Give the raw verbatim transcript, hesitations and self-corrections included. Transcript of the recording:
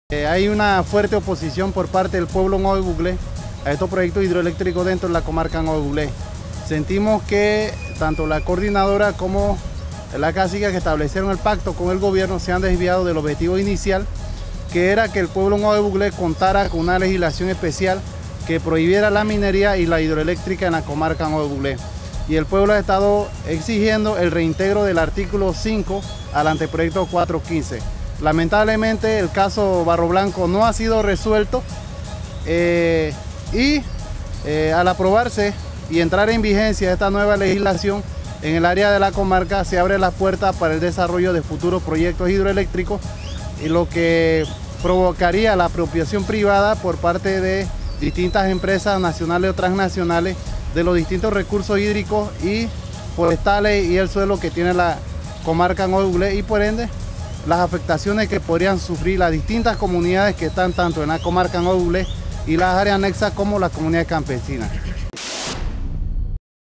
Eh, hay una fuerte oposición por parte del pueblo Nove Buglé a estos proyectos hidroeléctricos dentro de la comarca Nove Buglé. Sentimos que tanto la coordinadora como la cacica que establecieron el pacto con el gobierno se han desviado del objetivo inicial, que era que el pueblo Nove Buglé contara con una legislación especial que prohibiera la minería y la hidroeléctrica en la comarca Nove Buglé. Y el pueblo ha estado exigiendo el reintegro del artículo cinco al anteproyecto cuatrocientos quince. Lamentablemente el caso Barro Blanco no ha sido resuelto eh, y eh, al aprobarse y entrar en vigencia esta nueva legislación en el área de la comarca se abre la puerta para el desarrollo de futuros proyectos hidroeléctricos, y lo que provocaría la apropiación privada por parte de distintas empresas nacionales o transnacionales de los distintos recursos hídricos y forestales y el suelo que tiene la comarca Nove Buglé, y por ende las afectaciones que podrían sufrir las distintas comunidades que están tanto en la comarca Nove Buglé y las áreas anexas como las comunidades campesinas.